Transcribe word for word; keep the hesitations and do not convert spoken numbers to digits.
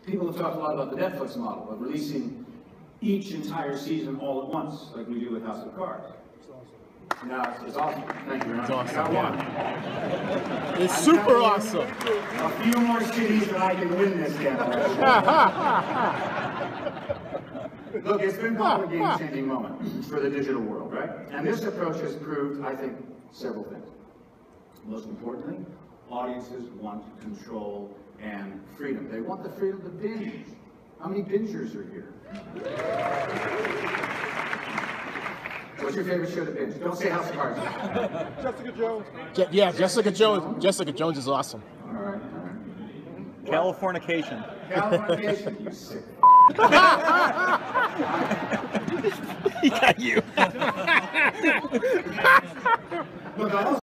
People have talked a lot about the Netflix model of releasing each entire season all at once, like we do with House of Cards. No, it's, it's awesome. Thank you very much. It's awesome. I got Yeah. one. It's I'm super telling you, awesome. A few more cities and I can win this game. Look, it's been called a game-changing moment for the digital world, right? And this approach has proved, I think, several things. Most importantly, audiences want control and freedom. They want the freedom to binge. How many bingers are here? What's your favorite show to binge? Don't say House of Cards. Jessica Jones. Je yeah, Jessica Jones. Jessica Jones is awesome. All right, all right. Californication. Californication, you sick. He got you. Look, I also